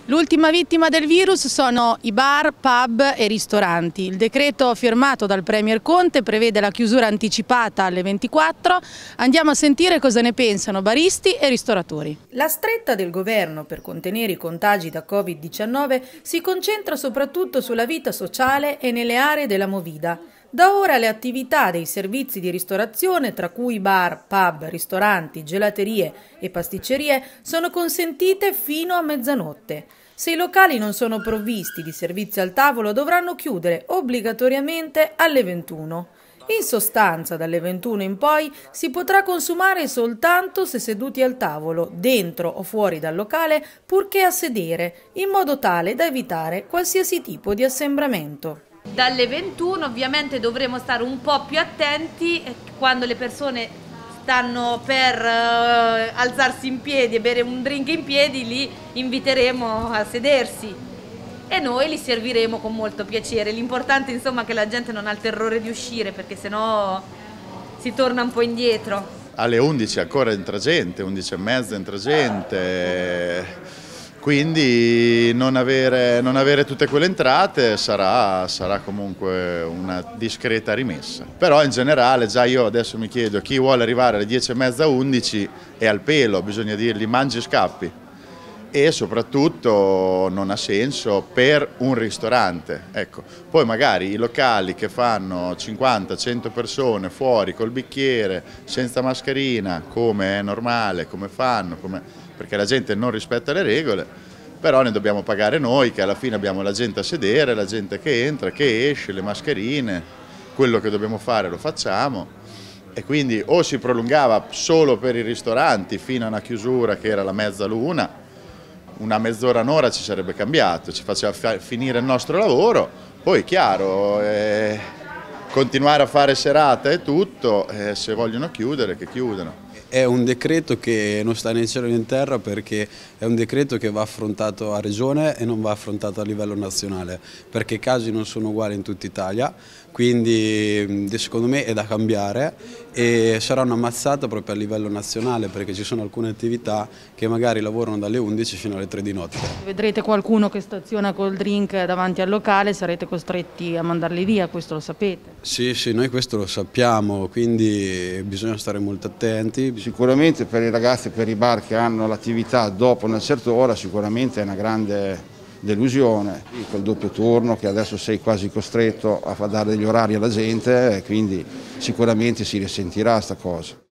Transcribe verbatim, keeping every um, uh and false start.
L'ultima vittima del virus sono i bar, pub e ristoranti. Il decreto firmato dal Premier Conte prevede la chiusura anticipata alle ventiquattro. Andiamo a sentire cosa ne pensano baristi e ristoratori. La stretta del governo per contenere i contagi da Covid diciannove si concentra soprattutto sulla vita sociale e nelle aree della Movida. Da ora le attività dei servizi di ristorazione, tra cui bar, pub, ristoranti, gelaterie e pasticcerie, sono consentite fino a mezzanotte. Se i locali non sono provvisti di servizi al tavolo, dovranno chiudere obbligatoriamente alle ventuno. In sostanza, dalle ventuno in poi si potrà consumare soltanto se seduti al tavolo, dentro o fuori dal locale, purché a sedere, in modo tale da evitare qualsiasi tipo di assembramento. Dalle ventuno ovviamente dovremo stare un po' più attenti quando le persone stanno per uh, alzarsi in piedi e bere un drink in piedi, li inviteremo a sedersi e noi li serviremo con molto piacere. L'importante insomma è che la gente non ha il terrore di uscire, perché sennò si torna un po' indietro. Alle undici ancora entra gente, undici e mezza entra gente. Quindi non avere, non avere tutte quelle entrate sarà, sarà comunque una discreta rimessa. Però in generale già io adesso mi chiedo, chi vuole arrivare alle dieci e mezza, undici è al pelo, bisogna dirgli mangi e scappi. E soprattutto non ha senso per un ristorante. Ecco. Poi magari i locali che fanno cinquanta cento persone fuori col bicchiere, senza mascherina, come è normale, come fanno, come... perché la gente non rispetta le regole, però ne dobbiamo pagare noi, che alla fine abbiamo la gente a sedere, la gente che entra, che esce, le mascherine, quello che dobbiamo fare lo facciamo. E quindi o si prolungava solo per i ristoranti fino a una chiusura che era la mezzaluna, una mezz'ora, un'ora ci sarebbe cambiato, ci faceva finire il nostro lavoro, poi chiaro, eh, continuare a fare serata e tutto, eh, se vogliono chiudere che chiudano. È un decreto che non sta né in cielo né in terra, perché è un decreto che va affrontato a regione e non va affrontato a livello nazionale, perché i casi non sono uguali in tutta Italia, quindi secondo me è da cambiare e sarà una mazzata proprio a livello nazionale, perché ci sono alcune attività che magari lavorano dalle undici fino alle tre di notte. Vedrete qualcuno che staziona col drink davanti al locale, sarete costretti a mandarli via, questo lo sapete? Sì, sì, noi questo lo sappiamo, quindi bisogna stare molto attenti. Sicuramente per i ragazzi e per i bar che hanno l'attività dopo una certa ora sicuramente è una grande delusione, col doppio turno che adesso sei quasi costretto a dare degli orari alla gente, quindi sicuramente si risentirà sta cosa.